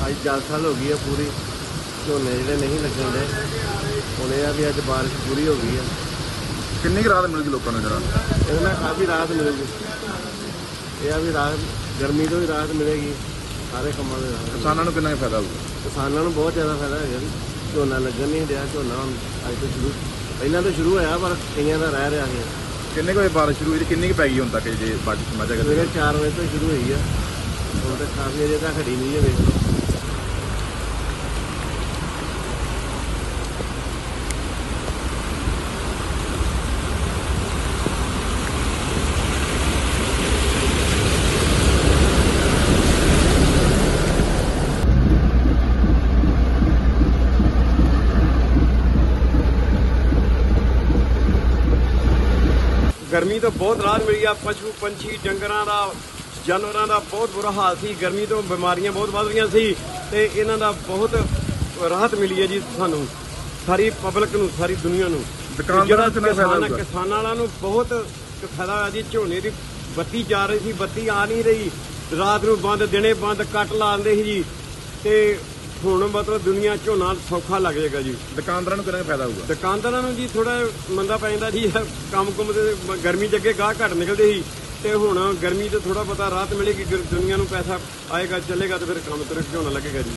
ਅੱਜ 10 ਸਾਲ ਹੋ ਗਈ ਹੈ ਪੂਰੀ ਝੋਨੇ ਜਿਹੜੇ ਨਹੀਂ ਲੱਗਣ ਦੇ। ਹੁਣ ਇਹ ਆ ਵੀ ਅੱਜ ਬਾਰਿਸ਼ ਪੂਰੀ ਹੋ ਗਈ ਹੈ। ਕਿੰਨੀ ਕੁ ਰਾਹਤ ਮਿਲੇਗੀ ਲੋਕਾਂ ਨੂੰ ਜਰਾ? ਇਹਦੇ ਨਾਲ ਕਾਫੀ ਰਾਹਤ ਮਿਲੇਗੀ। ਇਹ ਆ ਵੀ ਰਾਹਤ, ਗਰਮੀ ਤੋਂ ਵੀ ਰਾਹਤ ਮਿਲੇਗੀ, ਸਾਰੇ ਕੰਮਾਂ ਦੇ ਰਾਹਤ। ਕਿਸਾਨਾਂ ਨੂੰ ਕਿੰਨਾ ਕੁ ਫਾਇਦਾ ਹੋਊਗਾ? ਕਿਸਾਨਾਂ ਨੂੰ ਬਹੁਤ ਜ਼ਿਆਦਾ ਫਾਇਦਾ ਹੈਗਾ ਜੀ। ਝੋਨਾ ਲੱਗਣ ਨਹੀਂ ਰਿਹਾ, ਝੋਨਾ ਹੁਣ ਅੱਜ ਤੋਂ ਸ਼ੁਰੂ, ਪਹਿਲਾਂ ਤਾਂ ਸ਼ੁਰੂ ਹੋਇਆ ਪਰ ਕਈਆਂ ਦਾ ਰਹਿ ਰਿਹਾ ਹੈ। ਕਿੰਨੇ ਕੁ ਵਜੇ ਬਾਰਿਸ਼ ਸ਼ੁਰੂ ਹੋਈ ਤੇ ਕਿੰਨੀ ਕੁ ਪੈ ਗਈ ਹੁਣ ਤੱਕ ਜੇ ਬਾਰਿਸ਼ ਮਜ਼ਾ ਕਰਦੇ? ਸਵੇਰੇ 4 ਵਜੇ ਤੋਂ ਸ਼ੁਰੂ ਹੋਈ ਆ, ਹੁਣ ਤਾਂ ਕਾਫੀ ਅਜੇ ਤੱਕ ਖੜੀ ਨਹੀਂ ਹੈ। ਵੇਖ ਲਓ ਗਰਮੀ ਤੋਂ ਬਹੁਤ ਰਾਹਤ ਮਿਲੀ ਆ। ਪਸ਼ੂ ਪੰਛੀ ਡੰਗਰਾਂ ਦਾ, ਜਾਨਵਰਾਂ ਦਾ ਬਹੁਤ ਬੁਰਾ ਹਾਲ ਸੀ। ਗਰਮੀ ਤੋਂ ਬਿਮਾਰੀਆਂ ਬਹੁਤ ਵੱਧ ਰਹੀਆਂ ਸੀ ਤੇ ਇਹਨਾਂ ਦਾ ਬਹੁਤ ਰਾਹਤ ਮਿਲੀ ਹੈ ਜੀ ਸਾਨੂੰ, ਸਾਰੀ ਪਬਲਿਕ ਨੂੰ, ਸਾਰੀ ਦੁਨੀਆ ਨੂੰ। ਕਿਸਾਨਾਂ ਵਾਲਿਆਂ ਨੂੰ ਬਹੁਤ ਫਾਇਦਾ ਹੋਇਆ ਜੀ। ਝੋਨੇ ਦੀ ਬੱਤੀ ਜਾ ਰਹੀ ਸੀ, ਬੱਤੀ ਆ ਨਹੀਂ ਰਹੀ, ਰਾਤ ਨੂੰ ਬੰਦ, ਦਿਨੇ ਬੰਦ, ਕੱਟ ਲਾਉਂਦੇ ਸੀ ਜੀ। ਤੇ ਹੁਣ ਮਤਲਬ ਦੁਨੀਆ ਝੋਨਾ ਸੌਖਾ ਲੱਗ ਜਾਏਗਾ ਜੀ। ਦੁਕਾਨਦਾਰਾਂ ਨੂੰ ਕਿੰਨਾ ਫਾਇਦਾ ਹੋਊਗਾ? ਦੁਕਾਨਦਾਰਾਂ ਨੂੰ ਜੀ ਥੋੜਾ ਮੰਦਾ ਪੈ ਜਾਂਦਾ ਜੀ। ਕੰਮ ਤੇ ਗਰਮੀ 'ਚ ਅੱਗੇ ਗਾਹ ਘੱਟ ਨਿਕਲਦੇ ਸੀ ਤੇ ਹੁਣ ਗਰਮੀ 'ਚ ਥੋੜਾ ਪਤਾ ਰਾਹਤ ਮਿਲੇਗੀ, ਦੁਨੀਆ ਨੂੰ ਪੈਸਾ ਆਏਗਾ, ਚੱਲੇਗਾ ਤੇ ਫਿਰ ਕੰਮ ਤੁਰ ਝੋਨਾ ਲੱਗੇਗਾ ਜੀ।